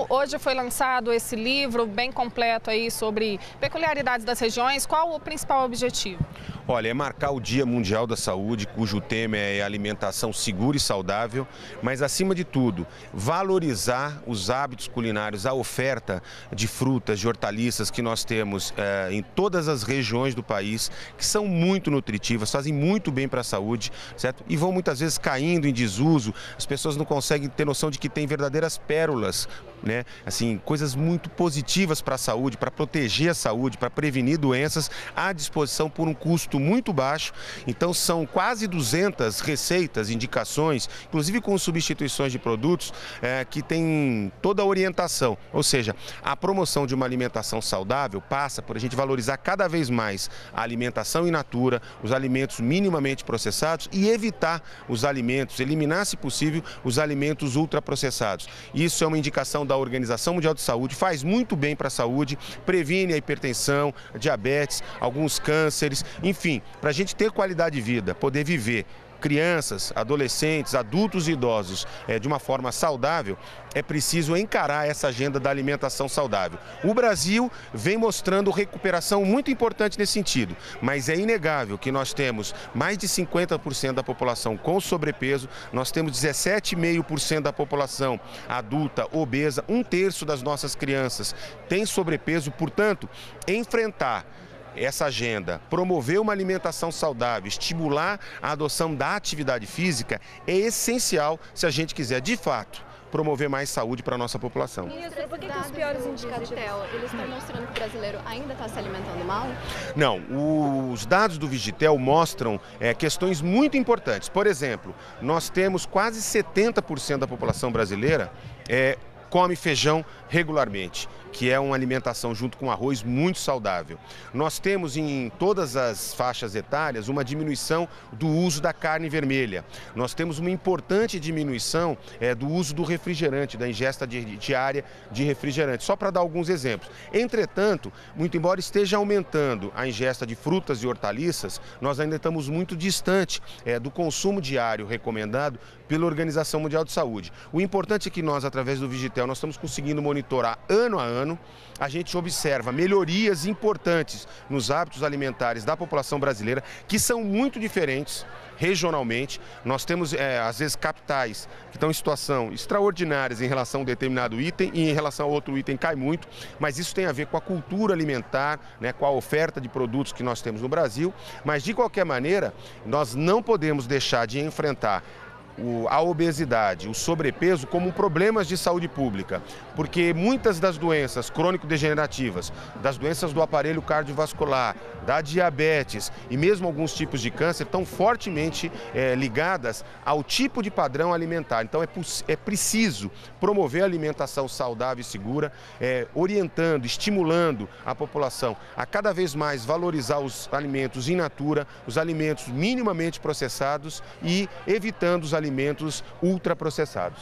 Então, hoje foi lançado esse livro bem completo aí sobre peculiaridades das regiões. Qual o principal objetivo? Olha, é marcar o Dia Mundial da Saúde, cujo tema é alimentação segura e saudável, mas acima de tudo, valorizar os hábitos culinários, a oferta de frutas, de hortaliças que nós temos em todas as regiões do país, que são muito nutritivas, fazem muito bem para a saúde, certo? E vão muitas vezes caindo em desuso, as pessoas não conseguem ter noção de que tem verdadeiras pérolas, né? Assim, coisas muito positivas para a saúde, para proteger a saúde, para prevenir doenças, à disposição por um custo muito baixo. Então são quase 200 receitas, indicações, inclusive com substituições de produtos que tem toda a orientação. Ou seja, a promoção de uma alimentação saudável passa por a gente valorizar cada vez mais a alimentação in natura, os alimentos minimamente processados e evitar os alimentos, eliminar, se possível, os alimentos ultraprocessados. Isso é uma indicação da Organização Mundial de Saúde, faz muito bem para a saúde, previne a hipertensão, a diabetes, alguns cânceres, enfim, para a gente ter qualidade de vida, poder viver, crianças, adolescentes, adultos e idosos de uma forma saudável, é preciso encarar essa agenda da alimentação saudável. O Brasil vem mostrando recuperação muito importante nesse sentido, mas é inegável que nós temos mais de 50% da população com sobrepeso, nós temos 17,5% da população adulta obesa, 1/3 das nossas crianças tem sobrepeso, portanto, enfrentar essa agenda, promover uma alimentação saudável, estimular a adoção da atividade física é essencial se a gente quiser, de fato, promover mais saúde para a nossa população. Ministro, por que os piores indicativos eles estão mostrando que o brasileiro ainda está se alimentando mal? Não, os dados do Vigitel mostram questões muito importantes. Por exemplo, nós temos quase 70% da população brasileira come feijão regularmente, que é uma alimentação junto com arroz muito saudável. Nós temos em todas as faixas etárias uma diminuição do uso da carne vermelha. Nós temos uma importante diminuição do uso do refrigerante, da ingesta diária de refrigerante, só para dar alguns exemplos. Entretanto, muito embora esteja aumentando a ingesta de frutas e hortaliças, nós ainda estamos muito distante do consumo diário recomendado pela Organização Mundial de Saúde. O importante é que nós, através do Vigitel, nós estamos conseguindo monitorar ano a ano, a gente observa melhorias importantes nos hábitos alimentares da população brasileira, que são muito diferentes regionalmente. Nós temos, às vezes, capitais que estão em situação extraordinárias em relação a um determinado item e em relação a outro item cai muito, mas isso tem a ver com a cultura alimentar, né, com a oferta de produtos que nós temos no Brasil, mas de qualquer maneira, nós não podemos deixar de enfrentar a obesidade, o sobrepeso como problemas de saúde pública, porque muitas das doenças crônico-degenerativas, das doenças do aparelho cardiovascular, da diabetes e mesmo alguns tipos de câncer estão fortemente ligadas ao tipo de padrão alimentar. Então é preciso promover a alimentação saudável e segura, orientando, estimulando a população a cada vez mais valorizar os alimentos in natura, os alimentos minimamente processados e evitando os alimentos ultraprocessados.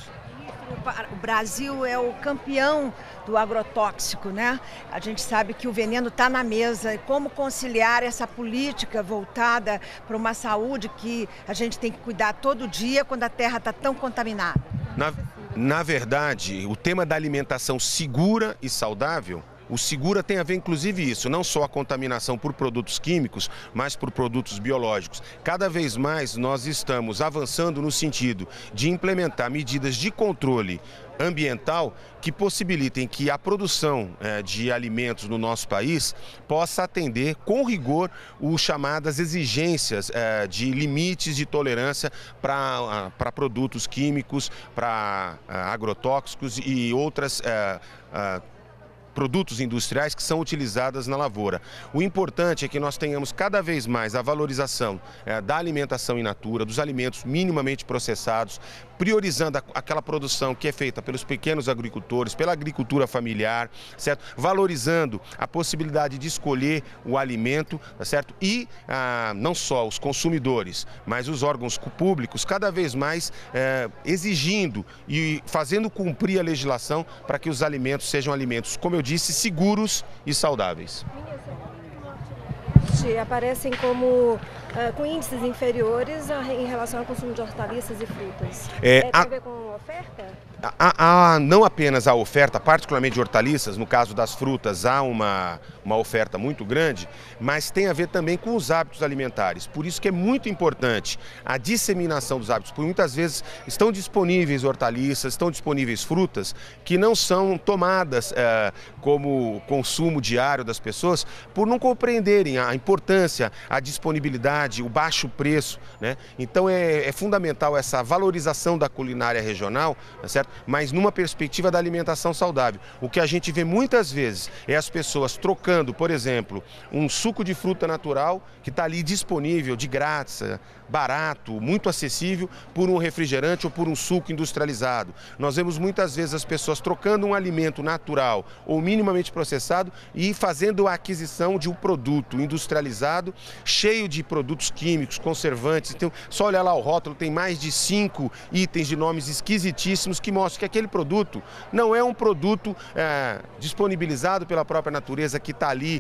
O Brasil é o campeão do agrotóxico, né? A gente sabe que o veneno está na mesa. E como conciliar essa política voltada para uma saúde que a gente tem que cuidar todo dia quando a terra está tão contaminada? Na verdade, o tema da alimentação segura e saudável, o segura tem a ver, inclusive, isso, não só a contaminação por produtos químicos, mas por produtos biológicos. Cada vez mais nós estamos avançando no sentido de implementar medidas de controle ambiental que possibilitem que a produção de alimentos no nosso país possa atender com rigor as chamadas exigências de limites de tolerância para produtos químicos, para agrotóxicos e outras produtos industriais que são utilizados na lavoura. O importante é que nós tenhamos cada vez mais a valorização da alimentação in natura, dos alimentos minimamente processados, priorizando aquela produção que é feita pelos pequenos agricultores, pela agricultura familiar, certo? Valorizando a possibilidade de escolher o alimento, certo? E não só os consumidores, mas os órgãos públicos cada vez mais exigindo e fazendo cumprir a legislação para que os alimentos sejam alimentos, como eu disse, seguros e saudáveis. Aparecem como com índices inferiores em relação ao consumo de hortaliças e frutas. Tem a ver com a oferta? Não apenas a oferta, particularmente de hortaliças, no caso das frutas há uma oferta muito grande, mas tem a ver também com os hábitos alimentares. Por isso que é muito importante a disseminação dos hábitos, porque muitas vezes estão disponíveis hortaliças, estão disponíveis frutas que não são tomadas como consumo diário das pessoas por não compreenderem a importância, a disponibilidade, o baixo preço, né? Então é fundamental essa valorização da culinária regional, tá certo? Mas numa perspectiva da alimentação saudável. O que a gente vê muitas vezes é as pessoas trocando, por exemplo, um suco de fruta natural que está ali disponível, de graça, barato, muito acessível, por um refrigerante ou por um suco industrializado. Nós vemos muitas vezes as pessoas trocando um alimento natural ou minimamente processado e fazendo a aquisição de um produto industrializado, cheio de produtos químicos, conservantes. Então, só olhar lá o rótulo, tem mais de 5 itens de nomes esquisitíssimos que mostram que aquele produto não é um produto disponibilizado pela própria natureza, que está ali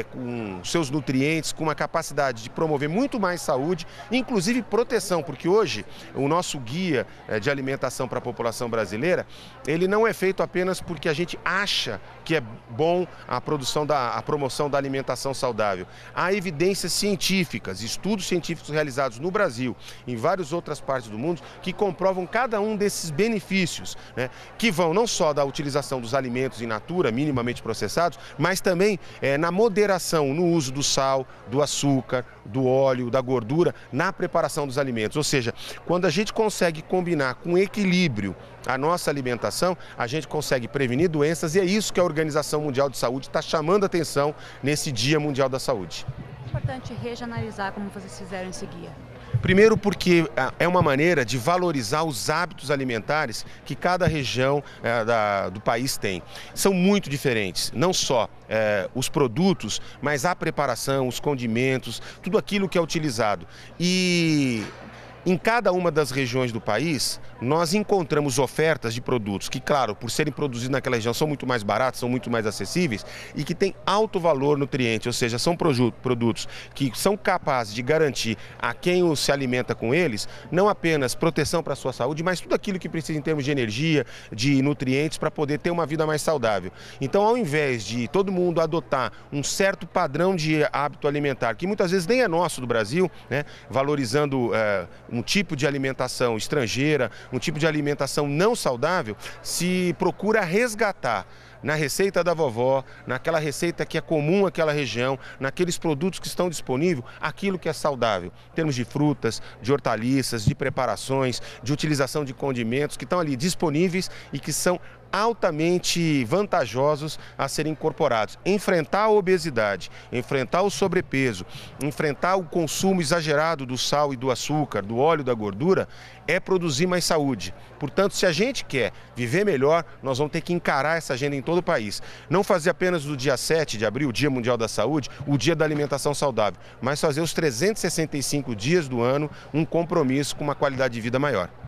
com seus nutrientes, com uma capacidade de promover muito mais saúde, inclusive proteção, porque hoje o nosso guia de alimentação para a população brasileira, ele não é feito apenas porque a gente acha que é bom a promoção da alimentação saudável. Há evidências científicas, estudos científicos realizados no Brasil, em várias outras partes do mundo, que comprovam cada um desses benefícios, né, que vão não só da utilização dos alimentos in natura, minimamente processados, mas também na moderação no uso do sal, do açúcar, do óleo, da gordura, na preparação dos alimentos. Ou seja, quando a gente consegue combinar com equilíbrio a nossa alimentação, a gente consegue prevenir doenças, e é isso que a Organização Mundial de Saúde está chamando a atenção nesse Dia Mundial da Saúde. É importante regionalizar, como vocês fizeram esse guia. Primeiro porque é uma maneira de valorizar os hábitos alimentares que cada região do país tem. São muito diferentes, não só os produtos, mas a preparação, os condimentos, tudo aquilo que é utilizado. E em cada uma das regiões do país, nós encontramos ofertas de produtos que, claro, por serem produzidos naquela região, são muito mais baratos, são muito mais acessíveis e que têm alto valor nutriente, ou seja, são produtos que são capazes de garantir a quem se alimenta com eles, não apenas proteção para a sua saúde, mas tudo aquilo que precisa em termos de energia, de nutrientes, para poder ter uma vida mais saudável. Então, ao invés de todo mundo adotar um certo padrão de hábito alimentar, que muitas vezes nem é nosso do Brasil, né, valorizando um tipo de alimentação estrangeira, um tipo de alimentação não saudável, se procura resgatar na receita da vovó, naquela receita que é comum àquela região, naqueles produtos que estão disponíveis, aquilo que é saudável, em termos de frutas, de hortaliças, de preparações, de utilização de condimentos que estão ali disponíveis e que são altamente vantajosos a serem incorporados. Enfrentar a obesidade, enfrentar o sobrepeso, enfrentar o consumo exagerado do sal e do açúcar, do óleo e da gordura, é produzir mais saúde. Portanto, se a gente quer viver melhor, nós vamos ter que encarar essa agenda em todo o país. Não fazer apenas do dia 7 de abril, o Dia Mundial da Saúde, o Dia da Alimentação Saudável, mas fazer os 365 dias do ano um compromisso com uma qualidade de vida maior.